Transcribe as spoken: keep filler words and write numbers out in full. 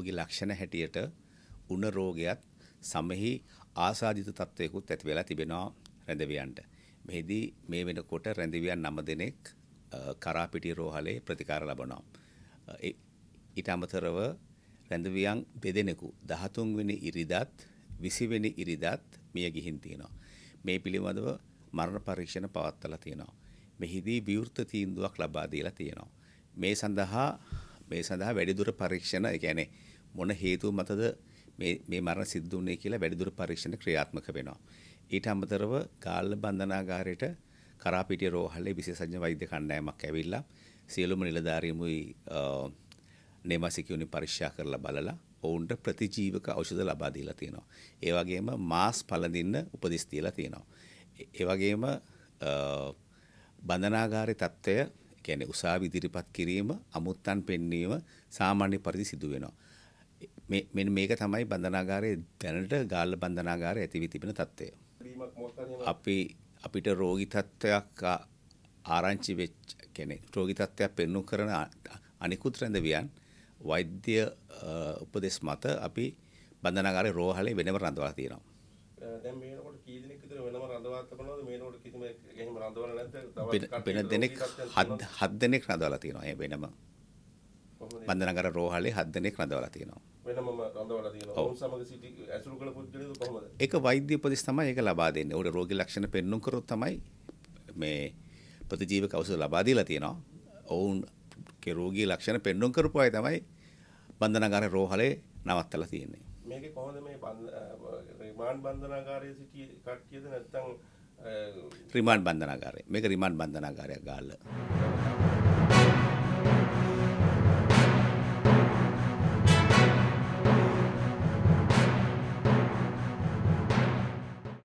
රෝගී ලක්ෂණ හැටියට උණ රෝගයත් සමෙහි ආසාදිත තත්වයකුත් ඇති වෙලා තිබෙනවා රැඳවියන්ට. මෙහිදී මේ වෙනකොට රැඳවියන් නව දෙනෙක් කරාපිටිය රෝහලේ ප්‍රතිකාර ලබනවා. ඊට අමතරව රැඳවියන් දෙදෙනෙකු දහතුන් වෙනි ඉරිදාත් විසි වෙනි ඉරිදාත් මිය ගිහින් තියෙනවා. මේ පිළිබඳව මරණ පරීක්ෂණ පවත්වලා තියෙනවා. මෙහිදී විවෘත තීන්දුවක් ලබා දීලා තියෙනවා. මේ සඳහා මේ සඳහා වැඩිදුර පරීක්ෂණ, ඒ කියන්නේ මොන හේතුව මතද මේ මේ මරණ සිද්ධ වුනේ කියලා වැඩිදුර පරීක්ෂණ ක්‍රියාත්මක වෙනවා. ඊට අමතරව ගාල්ල බන්ධනාගාරයට කරාපිටිය රෝහලේ විශේෂඥ වෛද්‍ය කණ්ඩායමක් ඇවිල්ලා සියලුම නිලධාරීමුයි නෙමසිකියුනි පරීක්ෂා කරලා බලලා ඔවුන්ට ප්‍රතිජීවක ඖෂධ ලබා දීලා තියෙනවා. ඒ වගේම මාස් පළඳින්න උපදෙස් දීලා තියෙනවා. ඒ වගේම බන්ධනාගාරයේ තත්ත්වය, කියන්නේ උසාවි ඉදිරිපත් කිරීම, අමුත්තන් පෙන්වීම සාමාන්‍ය පරිදි සිදු වෙනවා. මේ මෙන්න මේක තමයි බන්ධනාගාරයේ දැනට ගාල්ල බන්ධනාගාරයේ ඇති වී තිබෙන තත්ත්වය. අපි අපිට රෝගී තත්ත්වයක් ආරංචි වෙච්ච, කියන්නේ රෝගී තත්ත්වයක් පෙන්වු කරන අනිකුත් රැඳවියන් වෛද්‍ය උපදෙස් මත අපි බන්ධනාගාරයේ රෝහලේ වෙනම රඳවලා තියෙනවා. දැන් මේනකොට කී දෙනෙක් විතර වෙනම රඳවා තබනවද? මේනකොට කිසිම එහෙම රඳවලා නැද්ද? වෙන දෙනෙක් හත් දෙනෙක් රඳවලා තියෙනවා. ඒ වෙනම බන්ධනාගාර රෝහලේ හත් දෙනෙක් රඳවලා තියෙනවා. වෙනමම රඳවලා තියෙනවා. ඔවුන් සමග සිටි ඇසුරු කළ පුද්ගලයෝ කොහොමද? ඒක වෛද්‍ය උපදෙස් තමයි ඒක ලබා දෙන්නේ. උඩ රෝගී ලක්ෂණ පෙන්වුම් කරොත් තමයි මේ ප්‍රතිජීවක ඖෂධ ලබා දීලා තියෙනවා. ඔවුන් के රෝගී ලක්ෂණ පෙන්වුම් කරපු අය තමයි බන්ධනාගාර රෝහලේ නවත්තලා තියෙන්නේ. මේකේ කොහොමද මේ රිමාන්ඩ් බන්ධනාගාරයේ සිටි කට්ටියද නැත්නම් රිමාන්ඩ් බන්ධනාගාරය. මේක රිමාන්ඩ් බන්ධනාගාරයක් ගාල්ල.